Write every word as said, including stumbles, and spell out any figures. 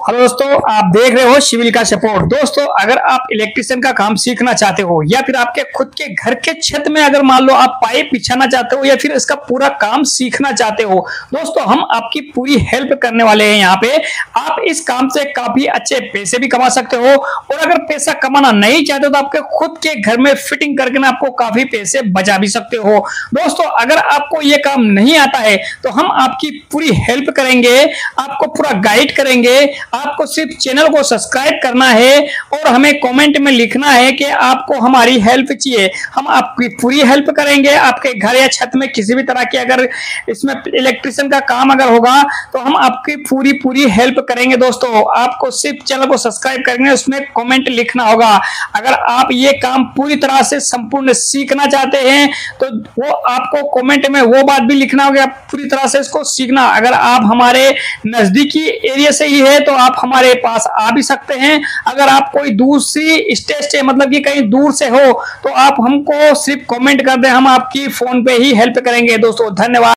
Hello दोस्तों, आप देख रहे हो सिविल का सपोर्ट। दोस्तों, अगर आप इलेक्ट्रिशियन का काम सीखना चाहते हो या फिर आपके खुद के घर के छत में अगर मान लो आप पाइप बिछाना चाहते हो या फिर इसका पूरा काम सीखना चाहते हो, दोस्तों हम आपकी पूरी हेल्प करने वाले हैं। यहाँ पे आप इस काम से काफी अच्छे पैसे भी कमा सकते हो और अगर पैसा कमाना नहीं चाहते हो तो आपके खुद के घर में फिटिंग करके ना आपको काफी पैसे बचा भी सकते हो। दोस्तों, अगर आपको ये काम नहीं आता है तो हम आपकी पूरी हेल्प करेंगे, आपको पूरा गाइड करेंगे। आपको सिर्फ चैनल को सब्सक्राइब करना है और हमें कमेंट में लिखना है कि आपको हमारी हेल्प चाहिए। हम आपकी पूरी हेल्प करेंगे। आपके घर या छत में किसी भी तरह की अगर इसमें इलेक्ट्रिशियन का काम अगर होगा तो हम आपकी पूरी पूरी हेल्प करेंगे। दोस्तों, आपको सिर्फ चैनल को सब्सक्राइब करेंगे, उसमें कमेंट लिखना होगा। अगर आप ये काम पूरी तरह से संपूर्ण सीखना चाहते हैं तो वो आपको कमेंट में वो बात भी लिखना होगा, पूरी तरह से इसको सीखना। अगर आप हमारे नजदीकी एरिया से ही है तो आप हमारे पास आ भी सकते हैं। अगर आप कोई दूसरी स्टेट से मतलब कि कहीं दूर से हो तो आप हमको सिर्फ कमेंट कर दें, हम आपकी फोन पे ही हेल्प करेंगे। दोस्तों, धन्यवाद।